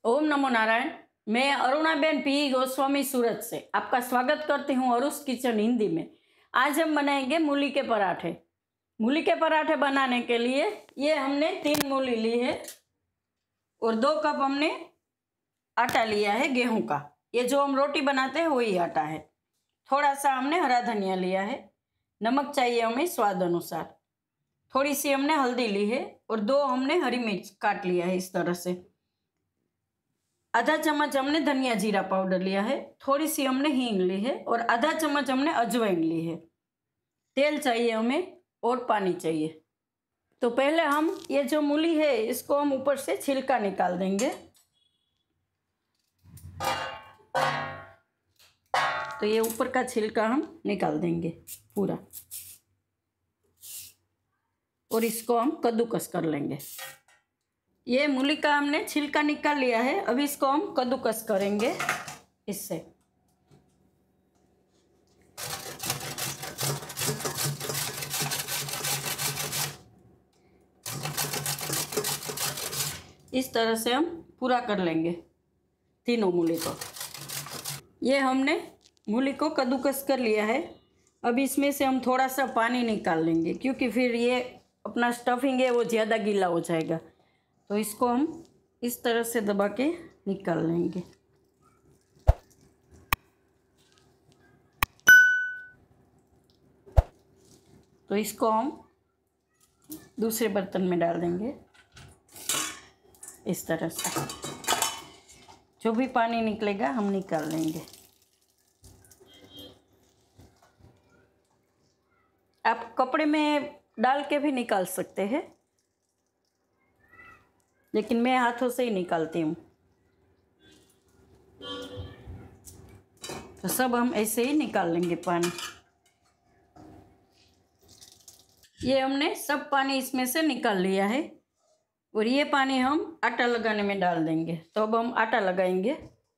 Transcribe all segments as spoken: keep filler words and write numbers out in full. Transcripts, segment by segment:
ओम नमो नारायण। मैं अरुणाबेन पी गोस्वामी सूरत से आपका स्वागत करती हूँ अरुष किचन हिंदी में। आज हम बनाएंगे मूली के पराठे। मूली के पराठे बनाने के लिए ये हमने तीन मूली ली है और दो कप हमने आटा लिया है गेहूं का। ये जो हम रोटी बनाते हैं वही आटा है। थोड़ा सा हमने हरा धनिया लिया है। नमक चाहिए हमें स्वाद अनुसार। थोड़ी सी हमने हल्दी ली है और दो हमने हरी मिर्च काट लिया है इस तरह से। आधा चम्मच हमने धनिया जीरा पाउडर लिया है। थोड़ी सी हमने हींग ली है और आधा चम्मच हमने अजवाइन ली है। तेल चाहिए हमें और पानी चाहिए। तो पहले हम ये जो मूली है इसको हम ऊपर से छिलका निकाल देंगे। तो ये ऊपर का छिलका हम निकाल देंगे पूरा और इसको हम कद्दूकस कर लेंगे। ये मूली का हमने छिलका निकाल लिया है। अभी इसको हम कद्दूकस करेंगे इससे। इस तरह से हम पूरा कर लेंगे तीनों मूली को। ये हमने मूली को कद्दूकस कर लिया है। अब इसमें से हम थोड़ा सा पानी निकाल लेंगे क्योंकि फिर ये अपना स्टफिंग है वो ज़्यादा गीला हो जाएगा। तो इसको हम इस तरह से दबा के निकाल लेंगे। तो इसको हम दूसरे बर्तन में डाल देंगे इस तरह से। जो भी पानी निकलेगा हम निकाल लेंगे। आप कपड़े में डाल के भी निकाल सकते हैं, लेकिन मैं हाथों से ही निकालती हूँ। तो सब हम ऐसे ही निकाल लेंगे पानी। ये हमने सब पानी इसमें से निकाल लिया है और ये पानी हम आटा लगाने में डाल देंगे। तो अब हम आटा लगाएंगे।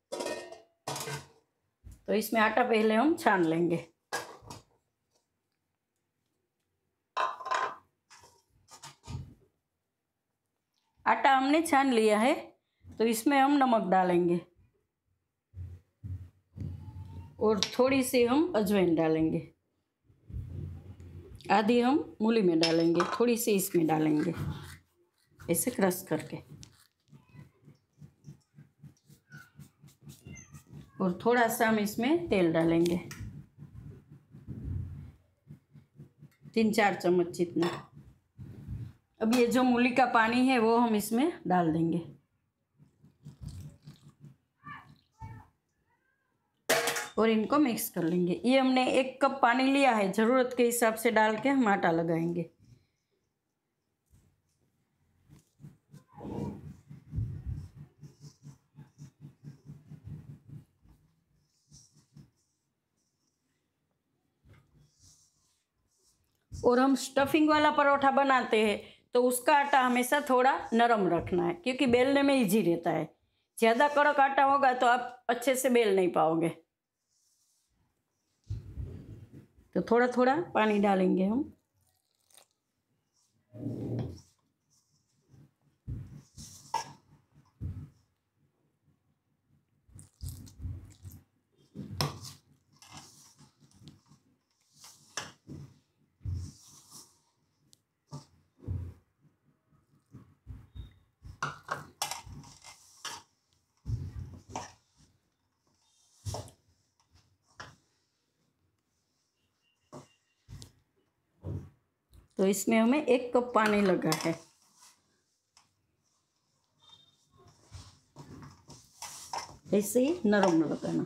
तो इसमें आटा पहले हम छान लेंगे। आटा हमने छान लिया है। तो इसमें हम नमक डालेंगे और थोड़ी सी हम अजवाइन डालेंगे। आधी हम मूली में डालेंगे, थोड़ी सी इसमें डालेंगे ऐसे क्रश करके। और थोड़ा सा हम इसमें तेल डालेंगे, तीन चार चम्मच जितना। अब ये जो मूली का पानी है वो हम इसमें डाल देंगे और इनको मिक्स कर लेंगे। ये हमने एक कप पानी लिया है, ज़रूरत के हिसाब से डाल के हम आटा लगाएंगे। और हम स्टफिंग वाला परोठा बनाते हैं तो उसका आटा हमेशा थोड़ा नरम रखना है क्योंकि बेलने में इजी रहता है। ज़्यादा कड़क आटा होगा तो आप अच्छे से बेल नहीं पाओगे। तो थोड़ा थोड़ा पानी डालेंगे हम। तो इसमें हमें एक कप पानी लगा है। ऐसे ही नरम लगाना।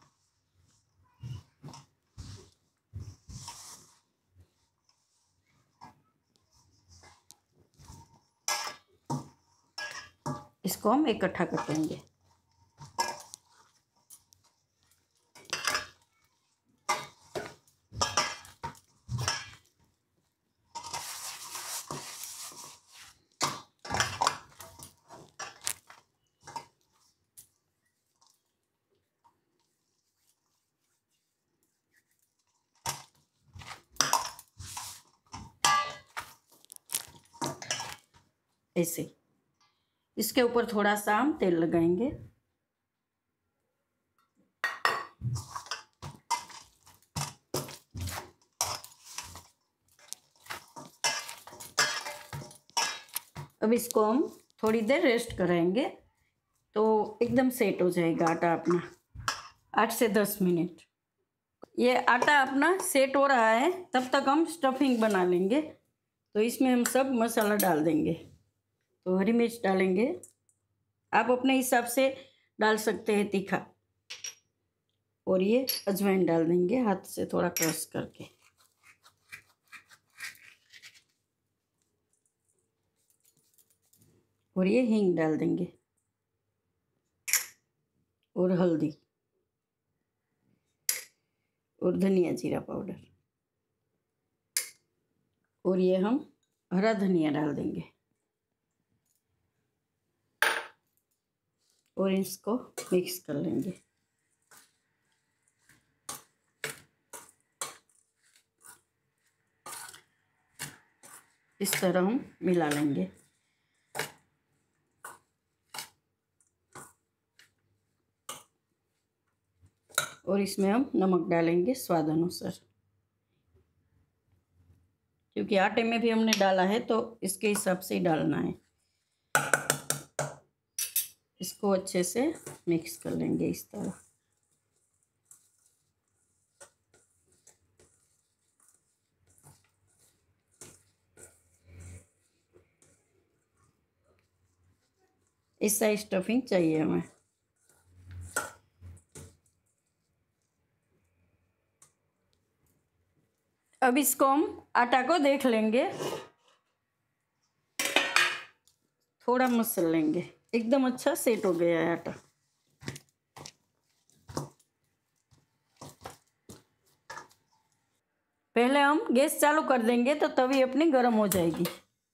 इसको हम इकट्ठा कर देंगे। ऐसे इसके ऊपर थोड़ा सा हम तेल लगाएंगे। अब इसको हम थोड़ी देर रेस्ट कराएंगे तो एकदम सेट हो जाएगा आटा अपना। आठ से दस मिनट ये आटा अपना सेट हो रहा है, तब तक हम स्टफिंग बना लेंगे। तो इसमें हम सब मसाला डाल देंगे। तो हरी मिर्च डालेंगे, आप अपने हिसाब से डाल सकते हैं तीखा। और ये अजवाइन डाल देंगे हाथ से थोड़ा क्रश करके। और ये हींग डाल देंगे और हल्दी और धनिया जीरा पाउडर। और ये हम हरा धनिया डाल देंगे और इसको मिक्स कर लेंगे। इस तरह हम मिला लेंगे। और इसमें हम नमक डालेंगे स्वाद अनुसार, क्योंकि आटे में भी हमने डाला है तो इसके हिसाब से ही डालना है। इसको अच्छे से मिक्स कर लेंगे इस तरह। ऐसा स्टफिंग चाहिए हमें। अब इसको हम आटा को देख लेंगे, थोड़ा मसल लेंगे। एकदम अच्छा सेट हो गया है आटा। पहले हम गैस चालू कर देंगे तो तवी अपनी गर्म हो जाएगी।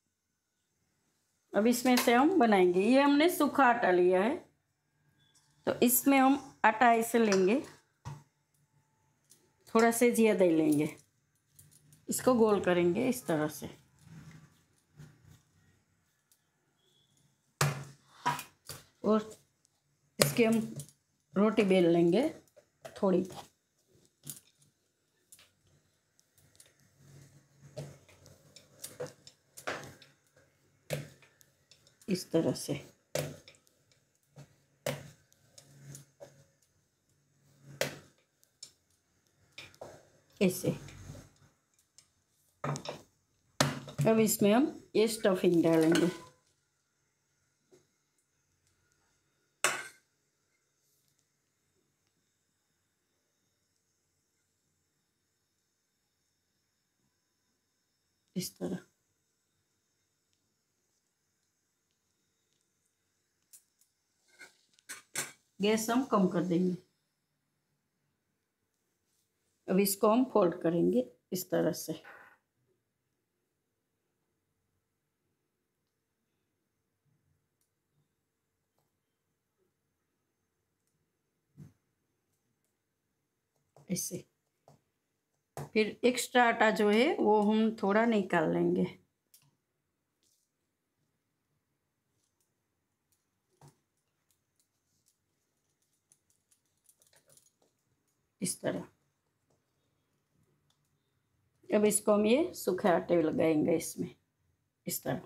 अब इसमें से हम बनाएंगे। ये हमने सूखा आटा लिया है, तो इसमें हम आटा ऐसे लेंगे, थोड़ा से ज़्यादा ही लेंगे। इसको गोल करेंगे इस तरह से। और इसके हम रोटी बेल लेंगे थोड़ी। इस तरह से ऐसे। अब इसमें हम ये स्टफिंग डालेंगे। इस तरह गैस हम कम कर देंगे। अब इसको हम फोल्ड करेंगे इस तरह से। ऐसे फिर एक्स्ट्रा आटा जो है वो हम थोड़ा निकाल लेंगे। इस तरह। अब इसको हम ये सूखे आटे लगाएंगे इसमें इस तरह।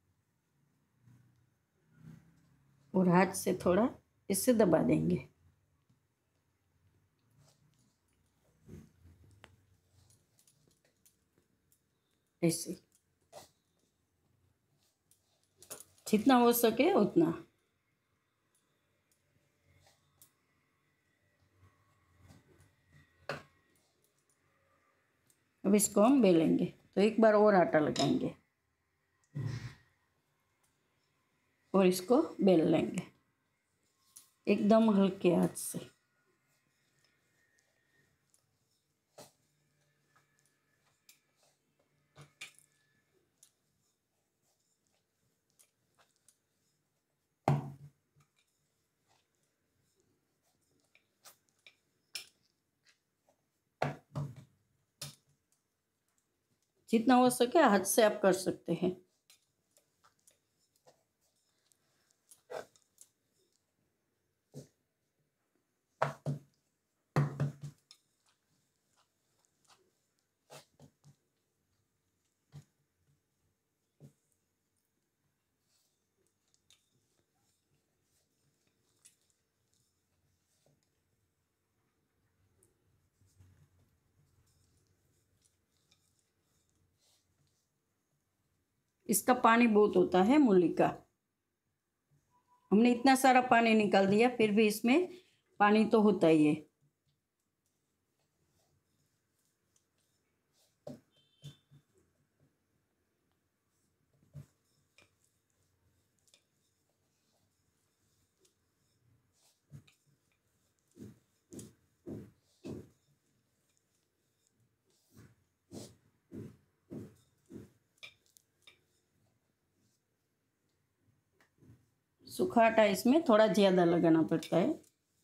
और हाथ से थोड़ा इससे दबा देंगे। ऐसे जितना हो सके उतना। अब इसको हम बेलेंगे तो एक बार और आटा लगाएंगे और इसको बेल लेंगे एकदम हल्के हाथ से। जितना हो सके हाथ से आप कर सकते हैं। इसका पानी बहुत होता है मूली का। हमने इतना सारा पानी निकाल दिया, फिर भी इसमें पानी तो होता ही है। सूखा आटा इसमें थोड़ा ज़्यादा लगाना पड़ता है।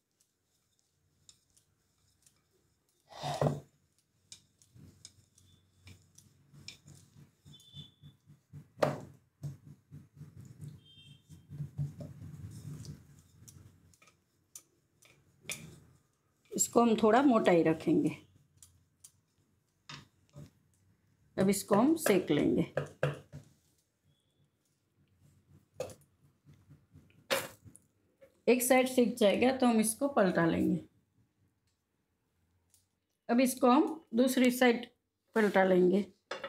इसको हम थोड़ा मोटा ही रखेंगे। अब इसको हम सेक लेंगे। एक साइड सीख जाएगा तो हम इसको पलटा लेंगे। अब इसको हम दूसरी साइड पलटा लेंगे।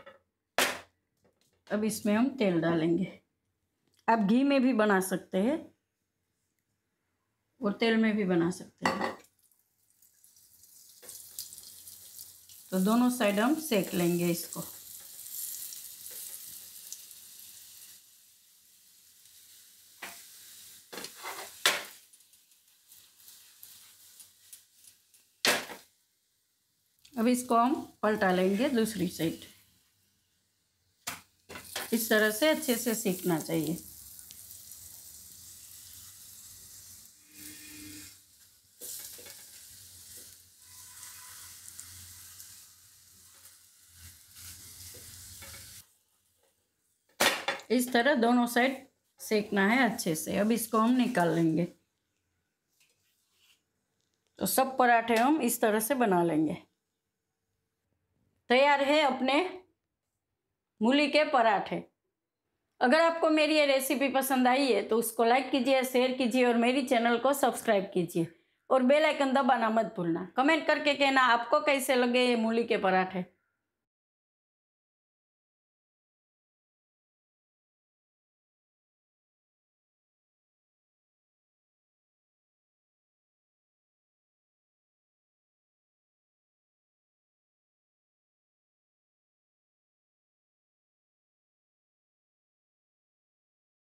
अब इसमें हम तेल डालेंगे। आप घी में भी बना सकते हैं और तेल में भी बना सकते हैं। तो दोनों साइड हम सेक लेंगे इसको। अब इसको हम पलटा लेंगे दूसरी साइड। इस तरह से अच्छे से सेकना चाहिए। इस तरह दोनों साइड सेकना है अच्छे से। अब इसको हम निकाल लेंगे। तो सब पराठे हम इस तरह से बना लेंगे। तैयार है अपने मूली के पराठे। अगर आपको मेरी ये रेसिपी पसंद आई है तो उसको लाइक कीजिए, शेयर कीजिए और मेरी चैनल को सब्सक्राइब कीजिए और बेल आइकन दबाना मत भूलना। कमेंट करके कहना आपको कैसे लगे ये मूली के पराठे।